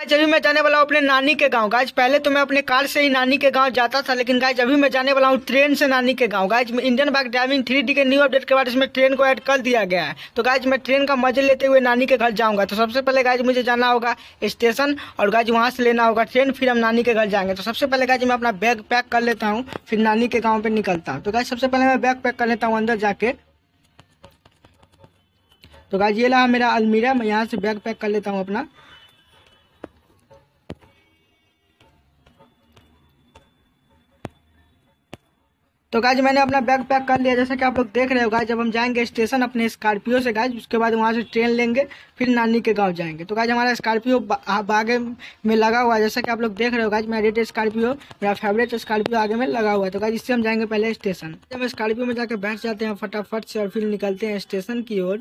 अभी मैं जाने वाला हूँ अपने नानी के गांव। गाइज पहले तो मैं अपने कार से ही नानी के गांव जाता था, लेकिन गाइज अभी मैं जाने वाला हूँ ट्रेन से नानी के गांव। Guys Indian bike driving 3D के न्यू अपडेट के बाद इसमें ट्रेन को ऐड कर दिया गया है। तो गाइज मैं ट्रेन का मजे लेते हुए नानी के घर जाऊंगा। तो सबसे पहले गाइज मुझे जाना होगा स्टेशन और गाइज वहाँ से लेना होगा ट्रेन, फिर हम नानी के घर जाएंगे। तो सबसे पहले गाइज मैं अपना बैग पैक कर लेता हूँ, फिर नानी के गाँव पे निकलता हूँ। तो गाइज सबसे पहले मैं बैग पैक कर लेता हूँ अंदर जाके। तो गाइज ये रहा मेरा अलमीरा, मैं यहाँ से बैग पैक कर लेता हूँ अपना। तो गाइज मैंने अपना बैग पैक कर लिया, जैसा कि आप लोग देख रहे हो। गाइज जब हम जाएंगे स्टेशन अपने स्कॉर्पियो से गाइज, उसके बाद वहाँ से ट्रेन लेंगे, फिर नानी के गांव जाएंगे। तो गाइज हमारा स्कॉर्पियो आगे में लगा हुआ है, जैसा कि आप लोग देख रहे हो। गाइज मेरा रेड स्कॉर्पियो, मेरा फेवरेट स्कॉर्पियो आगे में लगा हुआ है। तो गाइज इससे हम जाएंगे पहले स्टेशन। जब हम स्कॉर्पियो में जाकर बैठ जाते हैं फटाफट से और फिर निकलते हैं स्टेशन की ओर।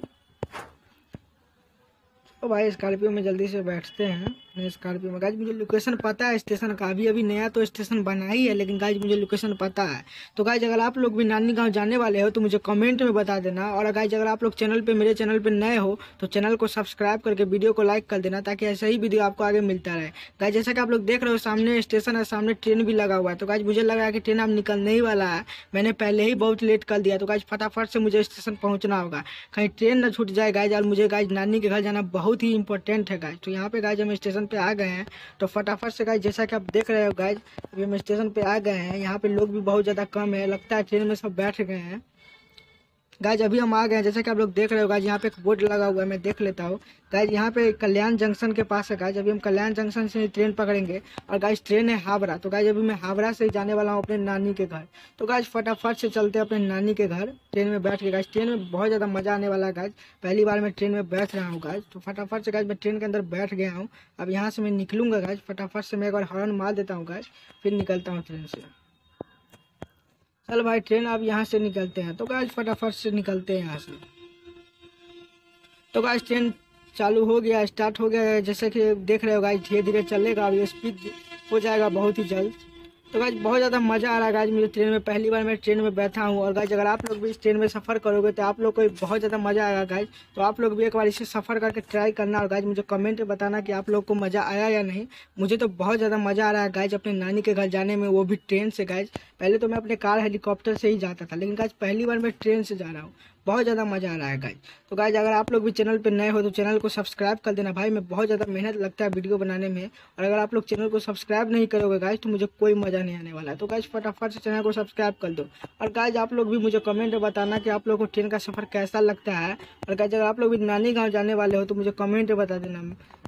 तो भाई स्कॉर्पियो में जल्दी से बैठते हैं स्कॉर्पियो में। गाइज मुझे लोकेशन पता है स्टेशन का, अभी नया तो स्टेशन बना ही है, लेकिन गाइज मुझे लोकेशन पता है। तो गाइज अगर आप लोग भी नानी गांव जाने वाले हो तो मुझे कमेंट में बता देना। और गाइज अगर आप लोग मेरे चैनल पे नए हो तो चैनल को सब्सक्राइब करके वीडियो को लाइक कर देना, ताकि ऐसा ही वीडियो आपको आगे मिलता रहे। गाइज जैसा कि आप लोग देख रहे हो सामने स्टेशन है, सामने ट्रेन भी लगा हुआ है। तो गाइज मुझे लग रहा है कि ट्रेन अब निकलने ही वाला है, मैंने पहले ही बहुत लेट कर दिया। तो गाइज फटाफट से मुझे स्टेशन पहुंचना होगा, कहीं ट्रेन न छूट जाए गाइज। और मुझे गाइज नानी के घर जाना बहुत ही इंपॉर्टेंट है गाइज। तो यहाँ पे गाइज हम स्टेशन पे आ गए हैं। तो फटाफट से गाइज जैसा कि आप देख रहे हो गाइज, अभी हम स्टेशन पे आ गए हैं। यहाँ पे लोग भी बहुत ज़्यादा कम है, लगता है ट्रेन में सब बैठ गए हैं। गाइज अभी हम आ गए हैं, जैसा कि आप लोग देख रहे हो। गाइज यहाँ पे एक बोर्ड लगा हुआ है, मैं देख लेता हूँ। गाइज यहाँ पे कल्याण जंक्शन के पास है। गाइज अभी हम कल्याण जंक्शन से ट्रेन पकड़ेंगे और गाइज ट्रेन है हावड़ा। तो गाइज अभी मैं हावड़ा से ही जाने वाला हूँ अपने नानी के घर। तो गाइज फटाफट से चलते हैं अपने नानी के घर ट्रेन में बैठ के। गाइज ट्रेन में बहुत ज़्यादा मज़ा आने वाला है गाइज, पहली बार मैं ट्रेन में बैठ रहा हूँ गाइज। तो फटाफट से गाइज मैं ट्रेन के अंदर बैठ गया हूँ। अब यहाँ से मैं निकलूंगा गाइज, फटाफट से मैं एक बार हॉर्न मार देता हूँ गाइज, फिर निकलता हूँ ट्रेन से। चल भाई ट्रेन अब यहाँ से निकलते हैं। तो गाइज फटाफट से निकलते हैं यहाँ से। तो गाइज ट्रेन चालू हो गया, स्टार्ट हो गया है, जैसे कि देख रहे हो गाइज धीरे धीरे चलेगा और ये स्पीड हो जाएगा बहुत ही जल्द। तो गाइज बहुत ज़्यादा मज़ा आ रहा है गाइज मुझे ट्रेन में, पहली बार मैं ट्रेन में बैठा हूँ। और गाइज अगर आप लोग भी इस ट्रेन में सफ़र करोगे तो आप लोग को बहुत ज़्यादा मज़ा आएगा गाइज। तो आप लोग भी एक बार इसे सफ़र करके ट्राई करना और गाइज मुझे कमेंट में बताना कि आप लोग को मज़ा आया या नहीं। मुझे तो बहुत ज़्यादा मज़ा आ रहा है गाइज अपने नानी के घर जाने में, वो भी ट्रेन से गाइज। पहले तो मैं अपने कार हेलीकॉप्टर से ही जाता था, लेकिन गाइज पहली बार मैं ट्रेन से जा रहा हूँ, बहुत ज़्यादा मज़ा आ रहा है गाइज। तो गाइज अगर आप लोग भी चैनल पे नए हो तो चैनल को सब्सक्राइब कर देना भाई, मैं बहुत ज़्यादा मेहनत लगता है वीडियो बनाने में। और अगर आप लोग चैनल को सब्सक्राइब नहीं करोगे गाइज तो मुझे कोई मज़ा नहीं आने वाला है। तो गाइज फटाफट से चैनल को सब्सक्राइब कर दो। और गाइज आप लोग भी मुझे कमेंट में बताना कि आप लोग को ट्रेन का सफ़र कैसा लगता है। और गाइज अगर आप लोग भी नानी गाँव जाने वाले हो तो मुझे कमेंट में बता देना।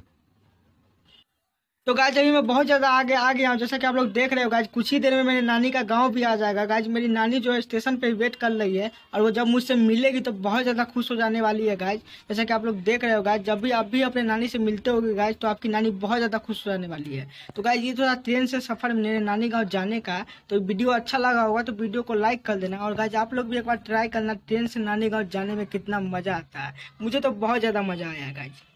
तो गाइज अभी मैं बहुत ज़्यादा आगे आ गया हूँ, जैसा कि आप लोग देख रहे हो गाइज। कुछ ही देर में मेरी नानी का गांव भी आ जाएगा गाइज। मेरी नानी जो है स्टेशन पे वेट कर रही है, और वो जब मुझसे मिलेगी तो बहुत ज़्यादा खुश हो जाने वाली है गाइज। जैसा कि आप लोग देख रहे हो गाइज, जब भी आप भी अपने नानी से मिलते होगे गाइज तो आपकी नानी बहुत ज़्यादा खुश हो जाने वाली है। तो गाइज ये थोड़ा ट्रेन से सफ़र मेरे नानी गाँव जाने का, तो वीडियो अच्छा लगा होगा तो वीडियो को लाइक कर देना। और गाइज आप लोग भी एक बार ट्राई करना ट्रेन से नानी गाँव जाने में कितना मज़ा आता है। मुझे तो बहुत ज़्यादा मज़ा आया गाइज।